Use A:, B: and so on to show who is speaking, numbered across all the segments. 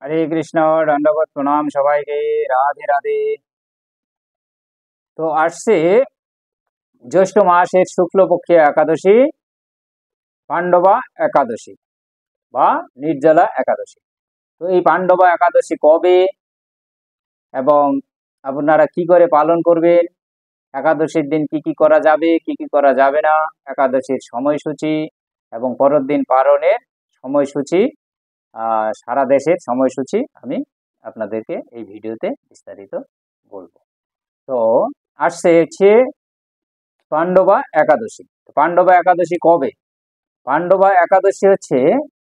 A: হরে কৃষ্ণ, দণ্ডবত প্রণাম সবাইকে। রাধে রাধে। তো আসছে জ্যৈষ্ঠ মাসের শুক্লপক্ষে একাদশী, পাণ্ডবা একাদশী বা নির্জলা একাদশী। তো এই পাণ্ডবা একাদশী কবে এবং আপনারা কি করে পালন করবেন, একাদশীর দিন কি কি করা যাবে কি কি করা যাবে না, একাদশীর সময়সূচি এবং পরের দিন পালনের সময়সূচি, সারা দেশের সময়সূচি আমি আপনাদেরকে এই ভিডিওতে বিস্তারিত বলবো। তো আসছে হচ্ছে পাণ্ডবা একাদশী। পাণ্ডবা একাদশী কবে? পাণ্ডবা একাদশী হচ্ছে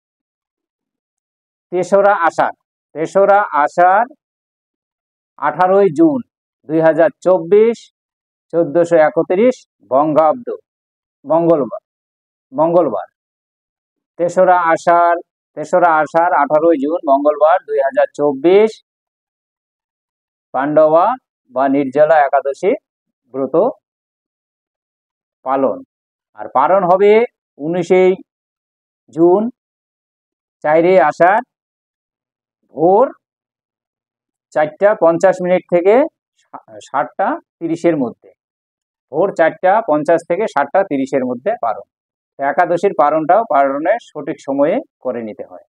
A: 3রা আষাঢ়। 3রা আষাঢ়, 18ই জুন 2024, 1431 বঙ্গাব্দ, মঙ্গলবার। মঙ্গলবার 3রা আষাঢ়, 18ই জুন মঙ্গলবার 2024 পাণ্ডবা বা নির্জলা একাদশী ব্রত পালন। আর পালন হবে 19 জুন, 4ই আষাঢ়, ভোর 4টা 50 থেকে 7টা 30-এর মধ্যে। ভোর 4টা 50 থেকে 7টা 30-এর মধ্যে পালন। একাদশীর পালনটাও পালনের সঠিক সময়ে করে নিতে হয়।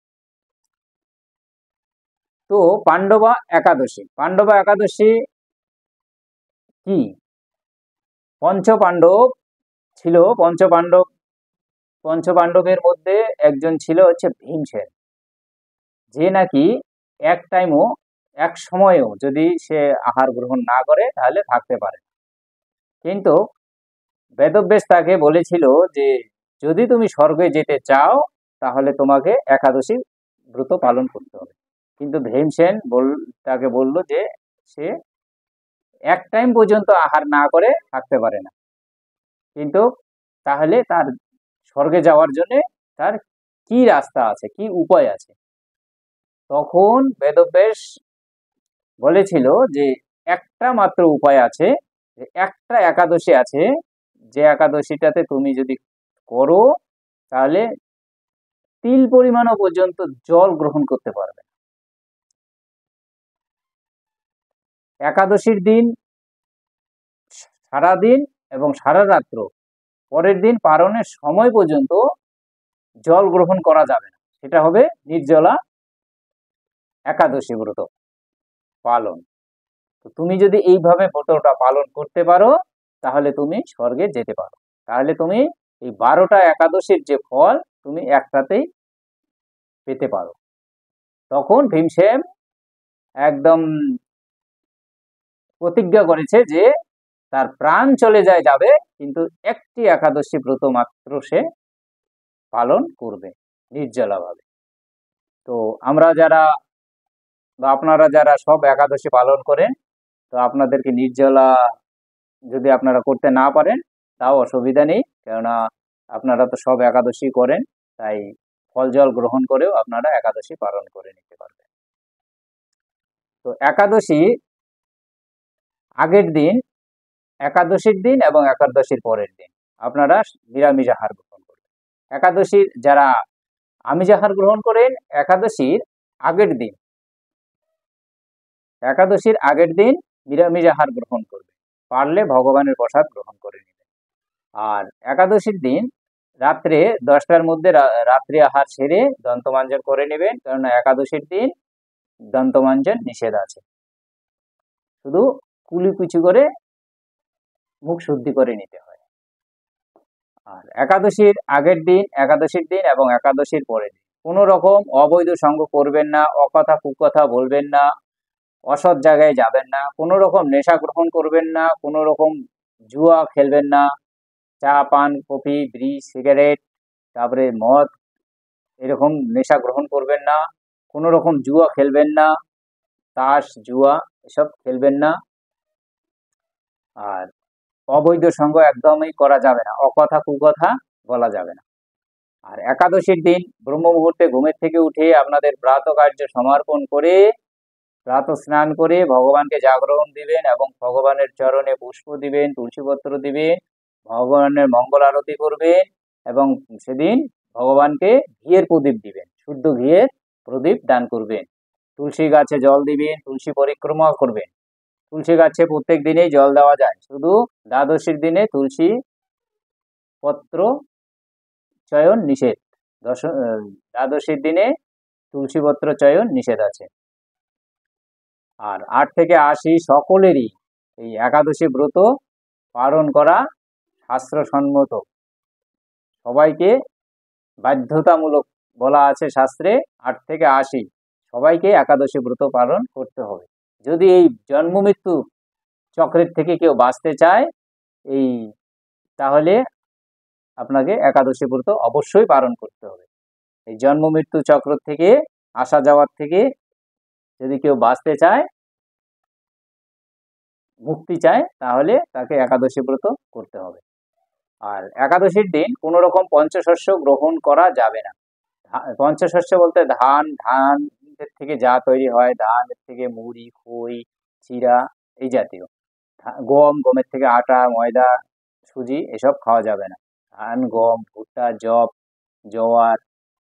A: তো পাণ্ডবা একাদশী, পাণ্ডবা একাদশী কি? পঞ্চপাণ্ডব ছিল, পঞ্চপাণ্ডবের মধ্যে একজন ছিল হচ্ছে ভীমসেন, যে নাকি এক সময়েও যদি সে আহার গ্রহণ না করে তাহলে থাকতে পারে। কিন্তু বেদব্যাস তাকে বলেছিল যে যদি তুমি স্বর্গে যেতে চাও তাহলে তোমাকে একাদশী ব্রত পালন করতে হবে। কিন্তু ভীমসেন তাকে বলল যে সে এক টাইম পর্যন্ত আহার না করে থাকতে পারে না, কিন্তু তাহলে তার স্বর্গে যাওয়ার জন্য তার কি রাস্তা আছে, কি উপায় আছে? তখন বেদব্যাস বলেছিল যে একটা মাত্র উপায় আছে, যে একটা একাদশী আছে, যে একাদশীটাতে তুমি যদি করো তাহলে তিল পরিমাণও পর্যন্ত জল গ্রহণ করতে পারবে। একাদশীর দিন সারাদিন এবং সারা রাত্র, পরের দিন পালনের সময় পর্যন্ত জল গ্রহণ করা যাবে না। সেটা হবে নির্জলা একাদশী ব্রত পালন। তো তুমি যদি এইভাবে ব্রতটা পালন করতে পারো তাহলে তুমি স্বর্গে যেতে পারো। তাহলে তুমি এই 12টা একাদশীর যে ফল তুমি একটাতেই পেতে পারো। তখন ভীমসেন একদম প্রতিজ্ঞা করেছে যে তার প্রাণ চলে যাবে, কিন্তু একটি একাদশী ব্রত মাত্র সে পালন করবে নির্জলাভাবে। তো আমরা যারা বা আপনারা যারা সব একাদশী পালন করেন, তো আপনাদেরকে নির্জলা যদি আপনারা করতে না পারেন তাও অসুবিধা নেই, কেননা আপনারা তো সব একাদশী করেন, তাই ফল জল গ্রহণ করেও আপনারা একাদশী পালন করে নিতে পারবেন। তো একাদশী আগের দিন, একাদশীর দিন এবং একাদশীর পরের দিন আপনারা নিরামিষ আহার গ্রহণ করবেন। একাদশীর যারা আমিষ আহার গ্রহণ করেন, একাদশীর আগের দিন নিরামিষ আহার গ্রহণ করবেন, পারলে ভগবানের প্রসাদ গ্রহণ করে নেবেন। আর একাদশীর দিন রাত্রে 10টার মধ্যে রাত্রি আহার সেরে দন্তমাঞ্জন করে নেবেন, কারণ একাদশীর দিন দন্তমাঞ্জন নিষেধ আছে। শুধু কুলিকুচি করে মুখ শুদ্ধি করে নিতে হয়। আর একাদশীর আগের দিন, একাদশীর দিন এবং একাদশীর পরের দিন কোনো রকম অবৈধ সঙ্গ করবেন না, অকথা কুকথা বলবেন না, অসৎ জায়গায় যাবেন না, কোনো রকম নেশা গ্রহণ করবেন না, কোনো রকম জুয়া খেলবেন না, চা পান কফি বিড়ি সিগারেট তারপরে মদ এরকম নেশা গ্রহণ করবেন না, কোনো রকম জুয়া খেলবেন না, তাস জুয়া এসব খেলবেন না। আর অবৈধ সঙ্গ একদমই করা যাবে না, অকথা কুকথা বলা যাবে না। আর একাদশীর দিন ব্রহ্ম মুহূর্তে ঘুমের থেকে উঠে আপনাদের প্রাত কার্য সমর্পণ করে প্রাত স্নান করে ভগবানকে জাগরণ দিবেন এবং ভগবানের চরণে পুষ্প দিবেন, তুলসীপত্র দিবেন, ভগবানের মঙ্গল আরতি করবেন এবং সেদিন ভগবানকে ঘিয়ের প্রদীপ দিবেন, শুদ্ধ ঘিয়ের প্রদীপ দান করবেন। তুলসী গাছে জল দিবেন, তুলসী পরিক্রমা করবেন। তুলসী গাছে প্রত্যেক দিনেই জল দেওয়া যায়, শুধু দ্বাদশীর দিনে তুলসী পত্র চয়ন নিষেধ। দ্বাদশীর দিনে তুলসী পত্র চয়ন নিষেধ আছে। আর 8 থেকে 80 সকলেরই এই একাদশী ব্রত পালন করা শাস্ত্রসম্মত, সবাইকে বাধ্যতামূলক বলা আছে শাস্ত্রে। 8 থেকে 80 সবাইকে একাদশী ব্রত পালন করতে হবে। যদি এই জন্ম মৃত্যু চক্রের থেকে কেউ বাঁচতে চায় তাহলে আপনাকে একাদশী ব্রত অবশ্যই পালন করতে হবে। এই জন্ম মৃত্যু চক্র থেকে, আসা যাওয়ার থেকে যদি কেউ বাঁচতে চায়, মুক্তি চায়, তাহলে তাকে একাদশী ব্রত করতে হবে। আর একাদশীর দিন কোনো রকম পঞ্চশস্য গ্রহণ করা যাবে না। পঞ্চশস্য বলতে ধান থেকে যা তৈরি হয়, ধানের থেকে মুড়ি, খই, চিড়া এই জাতীয়, গমের থেকে আটা, ময়দা, সুজি এসব খাওয়া যাবে না। ধান, গম, ভুট্টা, যব, জোয়ার,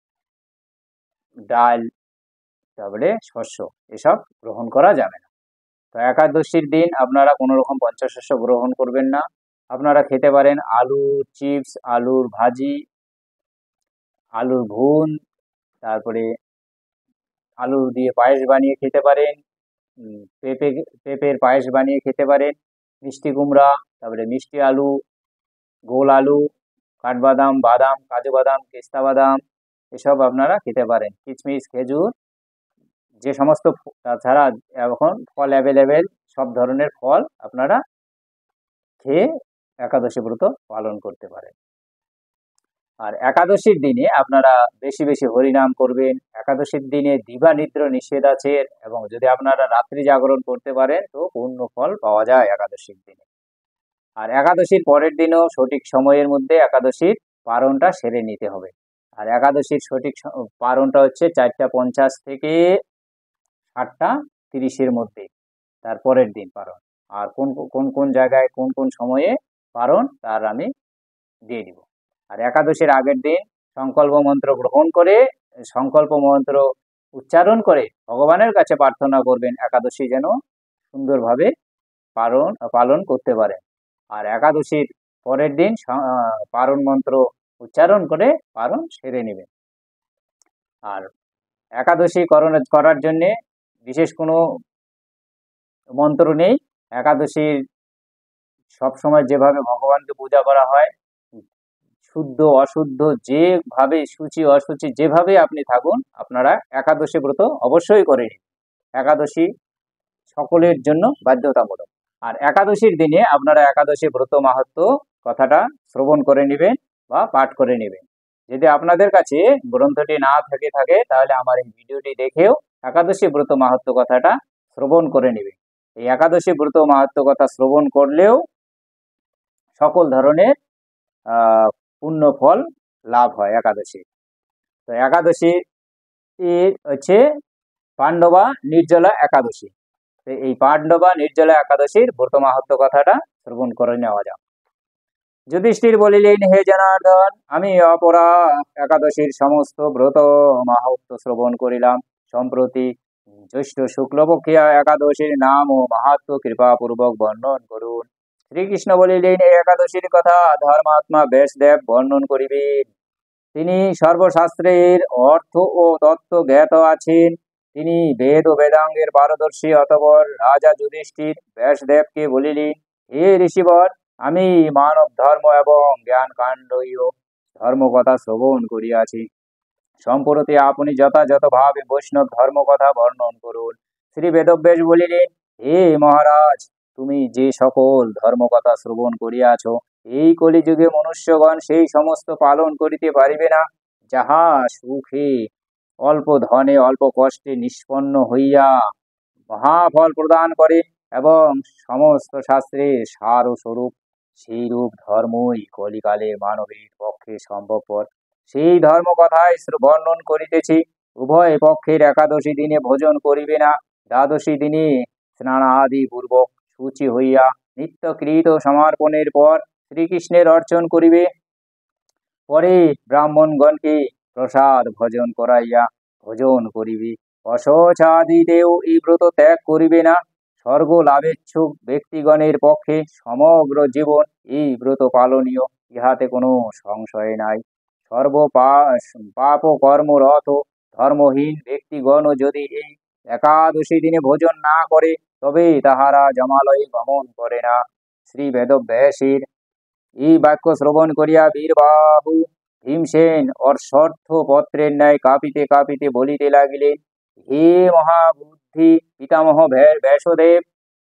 A: ডাল, তারপরে শস্য এসব গ্রহণ করা যাবে না। তো একাদশীর দিন আপনারা কোনো রকম পঞ্চশস্য গ্রহণ করবেন না। আপনারা খেতে পারেন আলুর চিপস, আলুর ভাজি, আলুর ভুন, তারপরে আলু দিয়ে পায়েস বানিয়ে খেতে পারেন, পেঁপের পায়েস বানিয়ে খেতে পারেন, মিষ্টি কুমড়া, তারপরে মিষ্টি আলু, গোল আলু, কাঠবাদাম, বাদাম, কাজু বাদাম, পেস্তা বাদাম এসব আপনারা খেতে পারেন, কিশমিশ, খেজুর, যে সমস্ত, তাছাড়া এখন ফল অ্যাভেলেবেল, সব ধরনের ফল আপনারা খেয়ে একাদশী ব্রত পালন করতে পারেন। আর একাদশীর দিনে আপনারা বেশি বেশি হরিনাম করবেন। একাদশীর দিনে দিবানিদ্রা নিষেধ আছে, এবং যদি আপনারা রাত্রি জাগরণ করতে পারেন তো পূর্ণ ফল পাওয়া যায় একাদশীর দিনে। আর একাদশীর পরের দিনও সঠিক সময়ের মধ্যে একাদশীর পারণটা সেরে নিতে হবে। আর একাদশীর সঠিক পারণটা হচ্ছে 4:50 থেকে 7:30 মধ্যে, তার পরের দিন পারণ। আর কোন কোন জায়গায় কোন কোন সময়ে পারণ তার আমি দিয়ে দিব। আর একাদশীর আগের দিন সংকল্প মন্ত্র গ্রহণ করে, সংকল্প মন্ত্র উচ্চারণ করে ভগবানের কাছে প্রার্থনা করবেন একাদশী যেন সুন্দরভাবে পালন করতে পারে। আর একাদশীর পরের দিন পারণ মন্ত্র উচ্চারণ করে পারণ সেরে নেবেন। আর একাদশী করার জন্যে বিশেষ কোনো মন্ত্র নেই। একাদশীর সবসময় যেভাবে ভগবানকে পূজা করা হয়, শুদ্ধ অশুদ্ধ যেভাবে, সূচি অসুচি যেভাবে আপনি থাকুন, আপনারা একাদশী ব্রত অবশ্যই করে নিন। একাদশী সকলের জন্য বাধ্যতামূলক। আর একাদশীর দিনে আপনারা একাদশী ব্রত মাহাত্ম্য কথাটা শ্রবণ করে নেবেন বা পাঠ করে নেবেন। যদি আপনাদের কাছে গ্রন্থটি না থাকে তাহলে আমার এই ভিডিওটি দেখেও একাদশী ব্রত মাহাত্ম্য কথাটা শ্রবণ করে নেবেন। এই একাদশী ব্রত মাহাত্ম্য কথা শ্রবণ করলেও সকল ধরনের পুণ্য ফল লাভ হয় একাদশী। তো একাদশী হচ্ছে পাণ্ডবা নির্জলা একাদশী। এই পাণ্ডবা নির্জলা একাদশীর ব্রত মাহাত্ম্য কথাটা শ্রবণ করে নেওয়া যাক। যুধিষ্ঠির বলিলেন, হে জনার্দন, আমি অপরা একাদশীর সমস্ত ব্রত মাহাত্ম্য শ্রবণ করিলাম। সম্প্রতি জ্যৈষ্ঠ শুক্লপক্ষিয়া একাদশীর নাম ও মাহাত্ম্য কৃপাপূর্বক বর্ণন করুন। শ্রীকৃষ্ণ বলিলেন, এই একাদশীর কথা ধর্মাত্মা ব্যাসদেব বর্ণন করিবেন। তিনি সর্বশাস্ত্রের অর্থ ও তত্ত্ব জ্ঞাত আছেন। তিনি বেদ ও বেদাঙ্গের পারদর্শী। অতঃপর রাজা যুধিষ্ঠির ব্যাসদেবকে বলিলেন, হে ঋষিবর, আমি মানব ধর্ম এবং জ্ঞান কাণ্ডীয় ধর্মকথা শ্রবণ করিয়াছি। সম্প্রতি আপনি যথাযথভাবে বৈষ্ণব ধর্মকথা বর্ণন করুন। শ্রী বেদব্যাস বলিলেন, হে মহারাজ, তুমি যে সকল ধর্মকথা শ্রবণ করিয়াছ, এই কলিযুগে মনুষ্যগণ সেই সমস্ত পালন করিতে পারিবে না, যাহা সুখে, অল্প ধনে, অল্প কষ্টে নিষ্পন্ন হইয়া মহাফল প্রদান করে এবং সমস্ত শাস্ত্রের সার ও স্বরূপ। সেই রূপ ধর্মই কলিকালে মানবের পক্ষে সম্ভবপর। সেই ধর্ম কথায় বর্ণন করিতেছি। উভয় পক্ষের একাদশী দিনে ভোজন করিবে না। দ্বাদশী দিনে স্নানাদি পূর্বক শুচি হইয়া নিত্যকৃত সমর্পণের পর শ্রীকৃষ্ণের অর্চন করিবে। পরে ব্রাহ্মণগণকে প্রসাদ ভোজন করাইয়া ভোজন করিবে। অশোচাদিতেও এই ব্রত ত্যাগ করিবে না। স্বর্গ লাভেচ্ছুক ব্যক্তিগণের পক্ষে সমগ্র জীবন এই ব্রত পালনীয়, ইহাতে কোনো সংশয় নাই। সর্ব পাপ কর্মরত ধর্মহীন ব্যক্তিগণ যদি এই একাদশী দিনে ভোজন না করে, তবে তাহারা যমালয়ে গমন করে না। শ্রী বেদব্যাসের এই বাক্য শ্রবণ করিয়া বীরবাহু ভীমসেন অর্থ পত্রের ন্যায় কাঁপিতে কাঁপিতে বলিতে লাগিলেন, হে মহাবুদ্ধি পিতামহ ব্যাসদেব,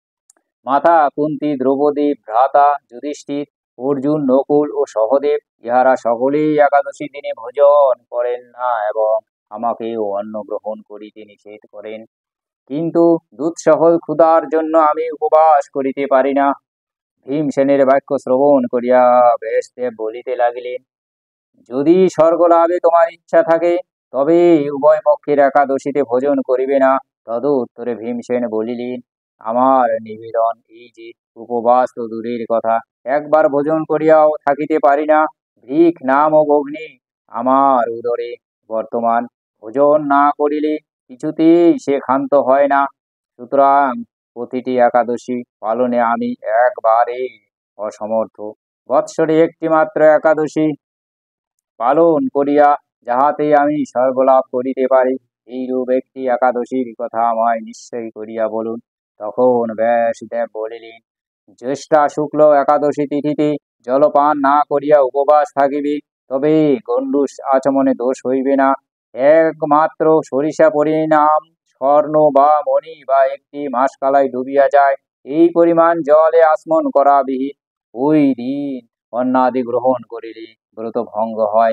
A: মাতা কুন্তী, দ্রৌপদী, ভ্রাতা যুধিষ্ঠির, অর্জুন, নকুল ও সহদেব ইহারা সকলেই একাদশী দিনে ভোজন করেন না এবং আমাকেও অন্ন গ্রহণ করিতে নিষেধ করেন। কিন্তু দুঃসহ ক্ষুধার জন্য আমি উপবাস করিতে পারি না। ভীমসেনের বাক্য শ্রবণ করিয়া ব্যাসদেব বলিতে লাগিলেন, যদি স্বর্গলাভে তোমার ইচ্ছা থাকে, তবে উভয় পক্ষের একাদশীতে ভোজন করিবে না। তদুত্তরে ভীমসেন বলিলেন, আমার নিবেদন এই যে, উপবাস তো দূরের কথা, একবার ভোজন করিয়াও থাকিতে পারি না। ভিক নাম ও অগ্নি আমার উদরে বর্তমান, ভোজন না করিলে কিছুতেই সে ক্ষান্ত হয় না। সুতরাং প্রতিটি একাদশী পালনে আমি একবারে অসমর্থ। বৎসরে একটি মাত্র একাদশী পালন করিয়া যাহাতে আমি স্বর্গলাভ করিতে পারি, এইরূপ একটি একাদশীর কথা আমায় নিশ্চয় করিয়া বলুন। তখন ব্যাসদেব বলিলেন, জ্যেষ্ঠা শুক্ল একাদশী তিথিতে জলপান না করিয়া উপবাস থাকিবে, তবে গণ্ডূষ আচমনে দোষ হইবে না। একমাত্র সরিষা পরিণাম স্বর্ণ বা মণি বা একটি মাসকালাই ডুবিয়া যায়, এই পরিমাণ জলে আচমন করা বিহিত। ওই দিন অন্নাদি গ্রহণ করিলে ব্রত ভঙ্গ হয়।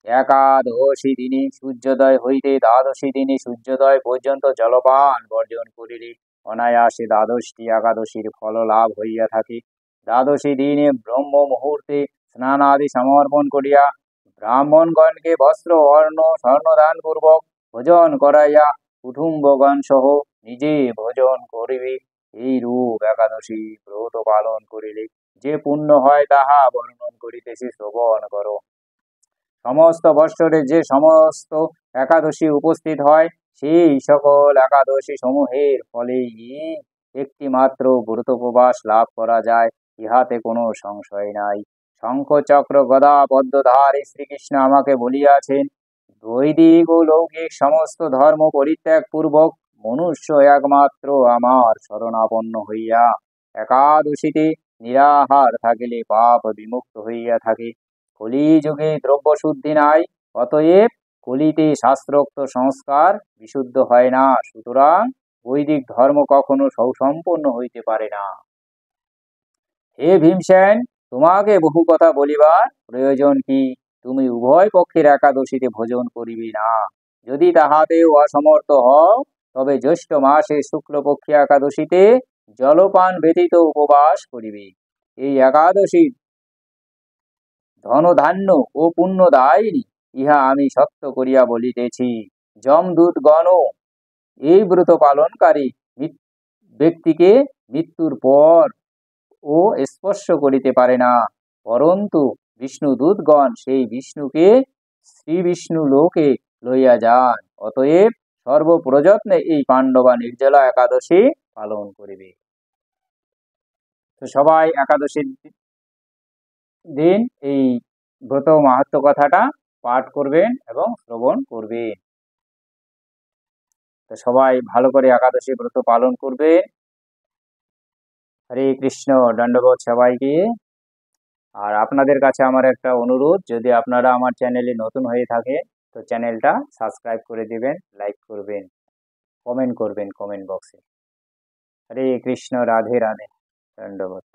A: একাদশী দিনে সূর্যোদয় হইতে দ্বাদশী দিনে সূর্যোদয় পর্যন্ত জলপান বর্জন করিলে অনায়াসে দ্বাদশটি একাদশীর ফল লাভ হইয়া থাকে। দ্বাদশী দিনে ব্রহ্ম মুহূর্তে স্নানাদি সমর্পণ করিয়া ব্রাহ্মণগণকে বস্ত্র অর্ণ স্বর্ণদান পূর্বক ভোজন করাইয়া কুটুম্বগণ সহ নিজে ভোজন করিবে। এই রূপ একাদশী ব্রত পালন করিলে যে পুণ্য হয় তাহা বর্ণন করিতেছি, শ্রবণ করো। সমস্ত বৎসরে যে সমস্ত একাদশী উপস্থিত হয়, সেই সকল একাদশী সমূহের ফলেই একটি মাত্র ব্রতোপবাস লাভ করা যায়, ইহাতে কোনো সংশয় নাই। শঙ্খ চক্র গদা পদ্মধারী শ্রীকৃষ্ণ আমাকে বলিয়াছেন, বৈদিক ও লৌকিক সমস্ত ধর্ম পরিত্যাগ পূর্বক মনুষ্য একমাত্র আমার শরণাপন্ন হইয়া একাদশীতে নিরাহার থাকিলে পাপ বিমুক্ত হইয়া থাকে। কলিযুগে দ্রব্য শুদ্ধি নাই, অতএব কলিতে শাস্ত্রোক্ত সংস্কার বিশুদ্ধ হয় না। সুতরাং বৈদিক ধর্ম কখনো সুসম্পন্ন হইতে পারে না। হে ভীমসেন, তোমাকে বহু কথা বলিবার প্রয়োজন কি? তুমি উভয় পক্ষের একাদশীতে ভোজন করিবে না। যদি তাহাতেও অসমর্থ হও, তবে জ্যৈষ্ঠ মাসে শুক্লপক্ষী একাদশীতে জলপান ব্যতীত উপবাস করিবে। এই একাদশী ধনধান্য ও পুণ্যদায়িনী, ইহা আমি সত্য করিয়া বলিতেছি। যমদূতগণও এই ব্রত পালনকারী ব্যক্তিকে মৃত্যুর পর ও স্পর্শ করিতে পারে না, পরন্তু বিষ্ণুদূতগণ সেই বিষ্ণুকে শ্রী বিষ্ণু লোকে লইয়া যান। অতএব সর্বপ্রযত্নে এই পাণ্ডবা নির্জলা একাদশী পালন করিবে। তো সবাই একাদশীর দিন এই ব্রত মাহাত্ম্য কথাটা পাঠ করবেন এবং শ্রবণ করবেন। তো সবাই ভালো করে একাদশী ব্রত পালন করবে। হরে কৃষ্ণ, দণ্ডবোধ সবাইকে। আর আপনাদের কাছে আমার একটা অনুরোধ, যদি আপনারা আমার চ্যানেলে নতুন হয়ে থাকে তো চ্যানেলটা সাবস্ক্রাইব করে দিবেন, লাইক করবেন, কমেন্ট করবেন কমেন্ট বক্সে। হরে কৃষ্ণ, রাধে রাধে, দণ্ডবোধ।